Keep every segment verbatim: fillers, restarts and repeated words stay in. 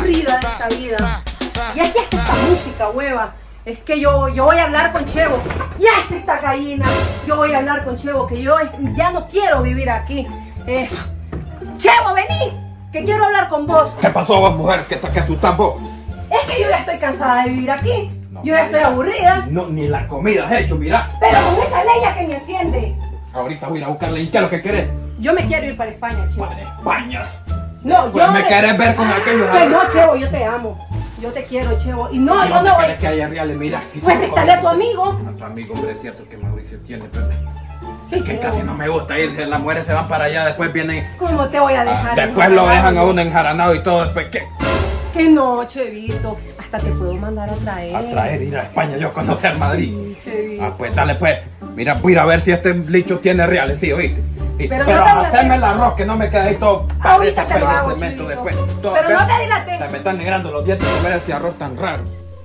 aburrida de esta vida. Ya aquí está esta música, hueva. Es que yo, yo voy a hablar con Chevo. Ya está esta gallina. Yo voy a hablar con Chevo, que yo ya no quiero vivir aquí. Eh, Chevo, vení, que quiero hablar con vos. ¿Qué pasó vos, mujer? ¿Qué te asustas vos? Es que yo ya estoy cansada de vivir aquí. No, yo ya estoy aburrida. No, ni la comida has hecho, mira. Pero con esa leña que me enciende. Ahorita voy a ir a buscarle. ¿Y qué es lo que querés? Yo me quiero ir para España, Chevo. ¿Para España? No, pues yo me me... querés ver con aquellos. Que no, Chevo, yo te amo. Yo te quiero, Chevo. Y no, yo no voy. Que haya reales, mira. Pues préstale a tu amigo. A tu amigo, hombre, es cierto que Mauricio tiene, pero... Sí, que Chevo. casi no me gusta irse, las mujeres se van para allá, después vienen... ¿Cómo te voy a dejar? Ah, después lo dejan a uno enjaranado y todo, después ¿qué? Que no, Chevito, hasta te puedo mandar a traer. A traer, ir a España, yo conocer Madrid. Sí, Chevito. Ah, pues dale pues, mira, voy a ir a ver si este licho tiene reales, sí, oíste. Y, pero pero no te hacerme dilates. el arroz, que no me quede ahí todo... Ahorita te lo parece hago, cemento Chevito. después. Todo, Pero ¿ves? no te dilates. Se me están negrando los dientes de ver ese arroz tan raro.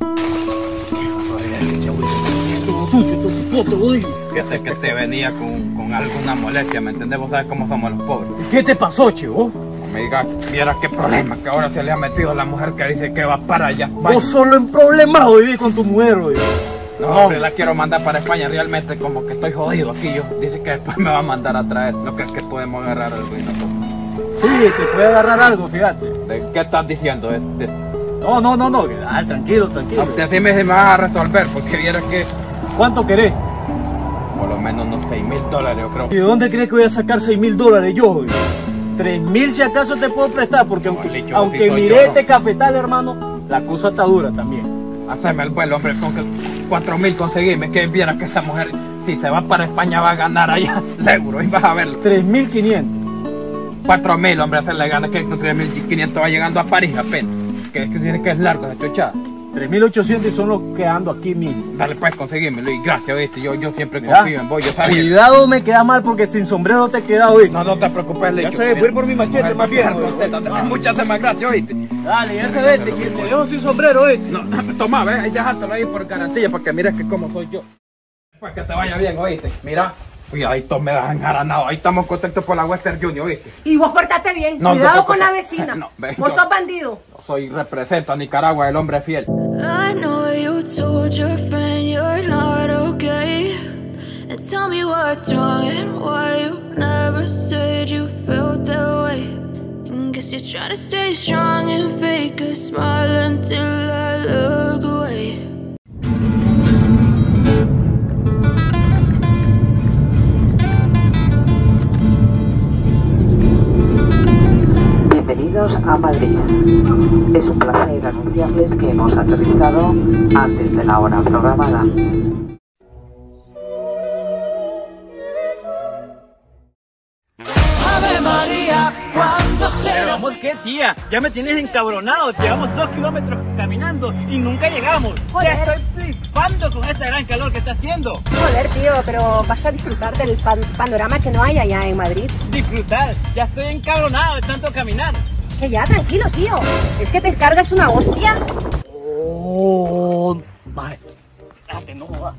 Fíjate que te venía con, con alguna molestia, ¿me entendés? Vos sabes cómo somos los pobres. ¿Qué te pasó, Chevo? Me diga, viera qué problema, que ahora se le ha metido la mujer que dice que va para allá. Vaya. Vos solo en problemas vivís con tu mujer, oye. No, hombre, la quiero mandar para España, realmente como que estoy jodido aquí yo. Dice que después me va a mandar a traer. ¿No crees que podemos agarrar algo y nosotros? Sí, te puede agarrar algo, fíjate. ¿De qué estás diciendo? Este, No, no, no, no, ah, tranquilo, tranquilo. decime si me vas a resolver, porque viera que ¿Cuánto querés? por lo menos unos seis mil dólares, yo creo. ¿Y de dónde crees que voy a sacar seis mil dólares yo, oye? Tres mil si acaso te puedo prestar, porque aunque, Licho, aunque si soy miré yo, este ¿no? cafetal, hermano, la cosa está dura también. Haceme el vuelo, hombre, con que cuatro mil conseguirme, que viera que esa mujer, si se va para España, va a ganar allá, seguro, y vas a verlo. Tres mil quinientos. Cuatro mil, hombre, hacerle ganas, que con tres mil quinientos va llegando a París apenas. Que, que tiene que es largo esa chochada. Tres mil ochocientos y son los que ando aquí mismo. Dale pues, conseguímelo y gracias, oíste, yo, yo siempre Mirá, confío en vos, yo sabía. Cuidado, me queda mal porque sin sombrero te queda hoy. No, no te preocupes, Lecho. Ya se ve, voy a ir por mi machete, Mujer, más bien. mujer contenta, muchas más gracias, oíste. Dale, ya se ve, te, te dejo sin sombrero, oye. No, no, toma, ve, ahí dejátelo ahí por garantía, para que mires que como soy yo. Pues que te vaya bien, oíste, mira. Cuidadito, me das enjaranado, ahí estamos contentos por la Western Junior, oíste. Y vos portate bien, No, cuidado no te con la preocupes. vecina. No, ve, vos yo- sos bandido. Soy, represento a Nicaragua, el hombre fiel. I know you told your friend you're not okay. And tell me what's wrong and why you never said you felt that way. And guess you're trying to stay strong and fake a smile until I look away. Bienvenidos a Madrid. Es un placer anunciarles que hemos aterrizado antes de la hora programada. ¡Ave María! ¿Cuándo será? ¿Qué, tía? Ya me tienes encabronado. Llevamos dos kilómetros caminando y nunca llegamos. Joder. Ya estoy flipando con esta gran calor que está haciendo. Joder, tío, pero vas a disfrutar del pan panorama que no hay allá en Madrid. Disfrutar. Ya estoy encabronado de tanto caminar. Que ya, tranquilo, tío. Es que te cargas una hostia. Oh, vale. Espérate, no jodas.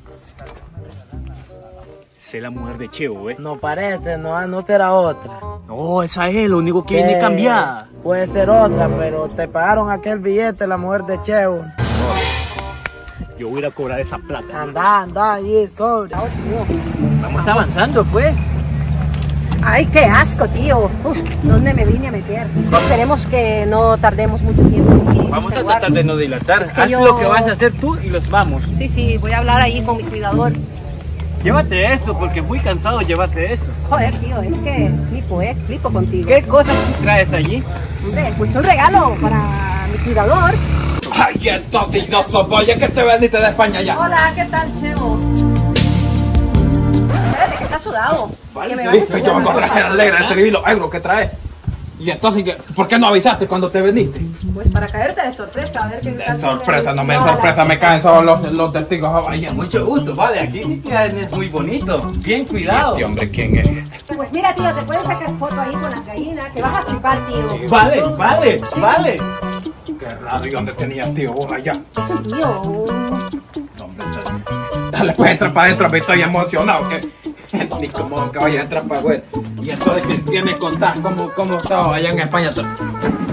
Sé la mujer de Chevo, ¿eh? No parece, no, no será otra. No, esa es lo único que viene cambiada. Puede ser otra, pero te pagaron aquel billete la mujer de Chevo. Yo voy a ir a cobrar esa plata. Anda, anda, allí, sobre. Vamos avanzando, pues. Ay, qué asco, tío. Uf, ¿dónde me vine a meter? Esperemos que no tardemos mucho tiempo aquí. Vamos a Observar. tratar de no dilatar. Es que Haz yo- lo que vas a hacer tú y los vamos. Sí, sí, voy a hablar ahí con mi cuidador. Llévate esto, porque muy cansado llévate esto. Joder, tío, es que flipo, eh, flipo contigo. ¿Qué cosas traes allí? Hombre, pues un regalo para mi cuidador. Ay, entonces no sos vos, ya que te vendiste de España ya. Hola, ¿qué tal, Chevo? Espérate, que está sudado. Que me vayas Listo, yo vengo a traer alegre, a servir los euros que traes. Y entonces, ¿qué- ¿por qué no avisaste cuando te vendiste? Pues para caerte de sorpresa, a ver qué tal. De sorpresa, no me Hola. sorpresa, me caen solo los, los testigos. Ay, Mucho gusto, vale, aquí sí que es muy bonito. Bien cuidado. este hombre, ¿quién es? Pues mira, tío, te puedes sacar foto ahí con la gallina, que vas a flipar, tío. Vale, vale, vale. Qué raro, ¿y dónde tenías, tío, vos allá? Es un tío. No, hombre, dale, pues entra para adentro, me estoy emocionado. Que, ni como que vaya a entrar para afuera. Y entonces, ¿qué, qué me contás? ¿Cómo, cómo estás allá en España? Me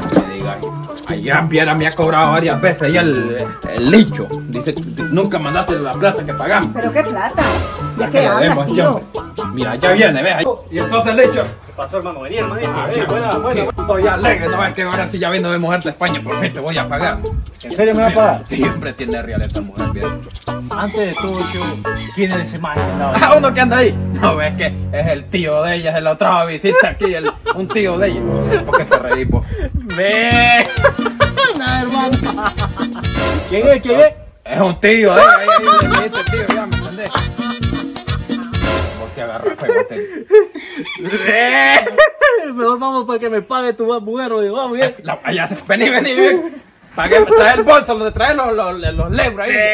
Oiga, allá Viera me ha cobrado varias veces y el, el licho. Dice, nunca mandaste la plata que pagamos. ¿Pero qué plata? ¿De La qué que le hablas, debemos, tío? tío. Mira, ya viene, ve. Y entonces el licho. ¿Qué pasó, hermano? Vení, hermanito. Ah, Eh, buena, buena. Estoy alegre, no ves que ahora sí ya viendo de mujer de España, por fin te voy a pagar. ¿En serio me va a pagar? Siempre tiene real esta mujer, bien. Antes de todo, yo, ¿quién es ese man que andaba ahí? Ah, uno que anda ahí. No ves que es el tío de ella, es el otra visita aquí, el, un tío de ella. ¿Por qué te reís, vos? ¡Ve! Nada, hermano. ¿Quién es? ¿Quién es? Es un tío de ella, ahí, ahí le dijiste tío, ya me entendés. ¿Por qué agarras fuego, tío? Mejor vamos para que me pague tu mujer, oye, vamos bien. La, allá, vení, vení, ven. Pagué, trae el bolso, lo de traer los, los, los lebros ahí.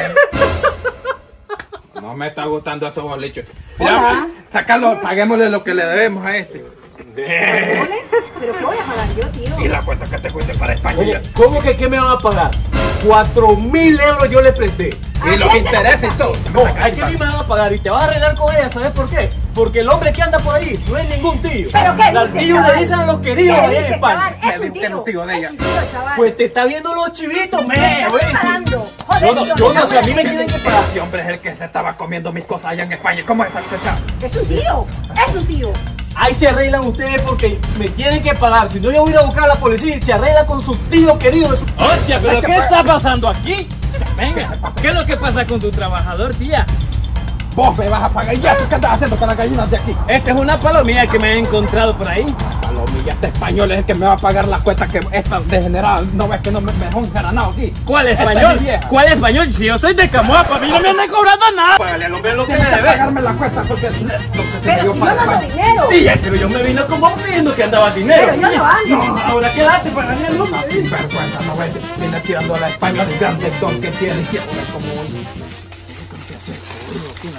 No me está gustando esos bolichos. Mira, sácalo, paguémosle lo que le debemos a este. ¿Ole? ¿Pero qué voy a pagar yo, tío? Y la cuenta que te cueste para España. Oye, ¿cómo que qué me van a pagar? Cuatro mil euros yo le presté. Y los intereses y todo. No, hay que a mí me van a pagar y te vas a arreglar con ella, ¿sabes por qué? Porque el hombre que anda por ahí no es ningún tío. ¿Pero qué Los dices, tíos chaval? le dicen a los queridos ¿Qué allá en dices, España. chaval? Es Me un dice tío. un tío de ella. Es un tío, chaval. Pues te está viendo los chivitos, Me me, estás güey. pagando. Joder, Yo no, tío, yo no me sé, a mí me estás tienen que pagar. Este hombre es el que se estaba comiendo mis cosas allá en España. ¿Cómo es esa fecha? Es un tío. Es un tío. Ahí se arreglan ustedes porque me tienen que pagar. Si no, yo voy a ir a buscar a la policía y se arregla con su tío querido. Hostia, pero ¿qué está pasando aquí? Venga, ¿qué es lo que pasa con tu trabajador, tía? Vos me vas a pagar ya. ¿Qué andas haciendo con las gallinas de aquí? Esta es una palomilla que me he encontrado por ahí. Palomilla, este español es el que me va a pagar las cuentas que esta degenerada. No ves que no me, me dejó un jaranado aquí. ¿Cuál Esta español? es mi vieja. ¿Cuál español? Si yo soy de Camoapa, a mí no me andan cobrando nada. Págale al hombre lo que le Tienes que debe. pagarme la cuenta porque lo que se me Pero dio si yo para no ando España. dinero. Tía, pero yo me vine como pidiendo que andaba dinero. Pero yo no ando. No, ahora quédate para ganar el Ah, sin vergüenza, no ves, viene tirando a la España el gran sector que tiene. Quiero ver cómo voy.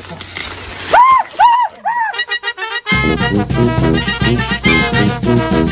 Thank you.